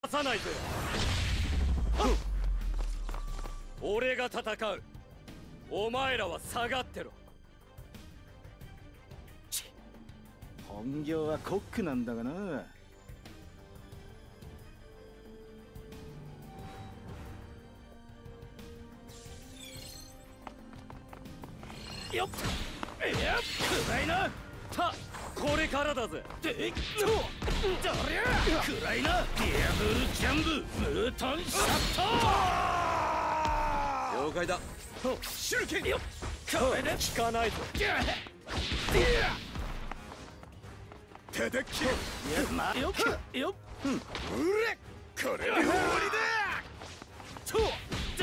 さないぜ。俺が戦う。お前らは下がってろ。 本業はコックなんだがな。 よっ、暗いな。これからだぜ。どりゃ暗いな。ディアブルジャンブムートンシャット。了解だ。シュルケンよっ、これで効かないぞ。叩け。よっよっ、うれ、これで終わりだ。とど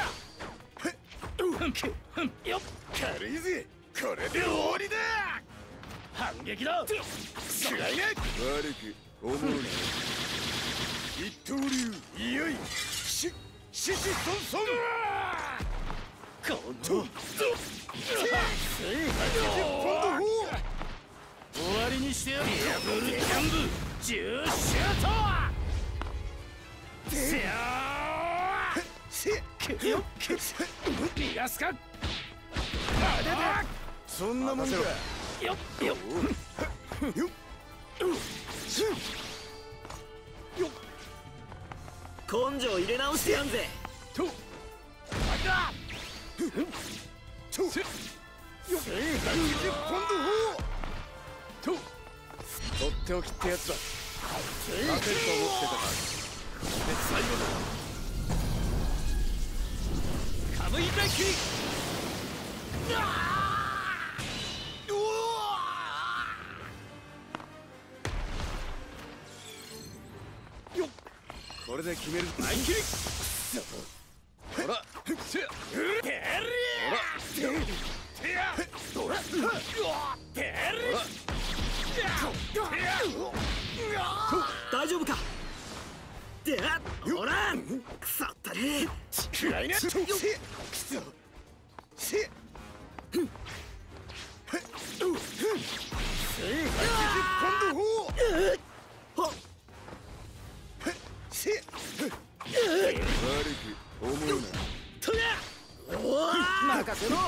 りゃよっ、軽いぜ。これで終わりだ。反撃だ。暗いね。悪く思うな。一刀流いよいシシソンソン。この終わりにしてやる。ディアブルキャンブジューシュート。せやーよっ、逃がすか。 そんなもんか。 よっよっ根性入れ直してやんぜ。 とよっ、とっておきってやつだ。勝てると思ってたが、これで最後だ。カムイベッキこれで決める。ナイキリほらせやてりほらてやほらてり大丈夫か。でほら腐ったね。 暗いね。せ任せろ。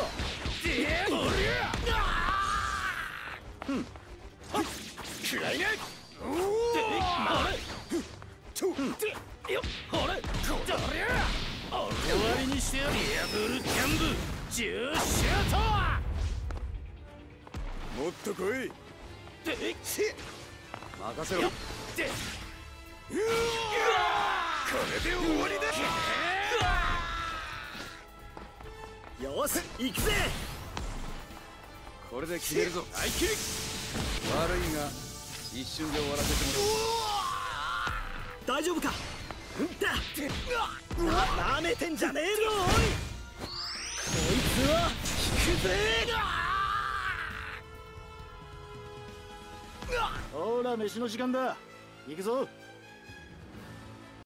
暗いね。終わりにしてやる。ディアブルキャンブジューシュート。もっと来い。任せろ。これで終わりだ。 よし行くぜ。 これで決めるぞ。ナイキリ悪いが一瞬で終わらせてもら大丈夫か。なめてんじゃねえぞ。おいこいつは引くぜ。 ほら飯の時間だ。行くぞ。